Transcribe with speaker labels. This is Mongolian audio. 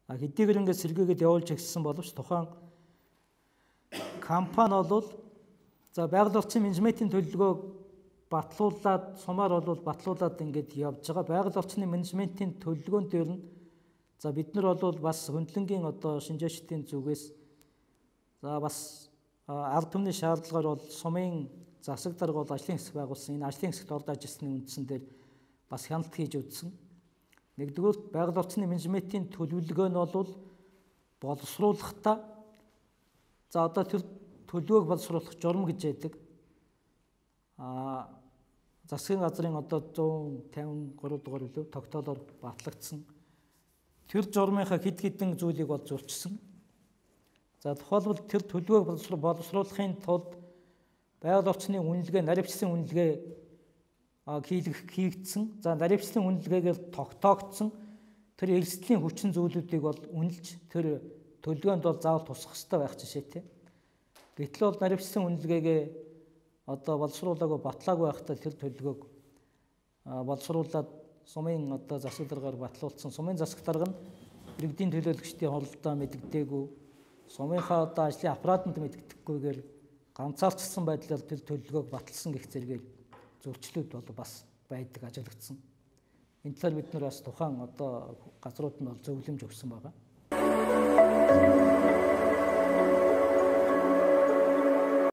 Speaker 1: Хэдийгээр ингээд сэргээгээд явуулж ирсэн боловч тухайн компани бол за байгаль орчны менежментийн төлөвлөгөөг батлуулаад сумаар бол батлуулаад ингээд явж байгаа. Байгаль орчны менежментийн төлөвлөгөөн дээр нь за бид нар бол бас хөндлөнгийн одоо шинжээчдийн зүгээс за бас ард түмний шаардлагаар бол сумын засаг дарга бол ажлын хэсэг байгуулсан. Энэ ажлын хэсэгт орж ажилласны үндсэн дээр бас хяналт хийж үзсэн. Нэгдүгээр байгаль орчны менежментийн төлөвлөгөө нь бол боловсруулахдаа за одоо тэр төлөвлөгөөг боловсруулах журам гэж яддаг. Засгийн газрын одоо 153 дугаар үлээ тогтоолоор батлагдсан. Тэр журмынхаа хэд хэдэн зүйлийг бол зөрчсөн. За тухайлбал тэр төлөвлөгөөг боловсруулахын тулд байгаль орчны үнэлгээ, наривчлалын үнэлгээ хийгдсэн. За наривчлалын үнэлгээгээр тогтоогдсон тэр эрсдлийн хүчин зүйлүүдийг бол үнэлж тэр төлөвлөгөөнд бол заавал тусах хэрэгтэй байх жишээтэй. Гэтэл бол наривчлалын үнэлгээгээ одоо боловсруулаагүй батлаагүй байхдаа тэр төлөвлөгөөг боловсруулаад сумын одоо засаг даргаар батлуулсан. Сумын засаг дарга нь иргэдийн төлөөлөгчдийн хуралдаа мэдэгдээгүй, сумынхаа одоо ажлын аппаратанд мэдэгдэхгүйгээр ганцаардсан байдлаар тэр төлөвлөгөөг баталсан гэх зэргээр зөрчлүүд бол бас байдаг, ажиглагдсан. Энэ талаар бид нар бас тухайн одоо газрууд нь бол зөвлөмж өгсөн байгаа.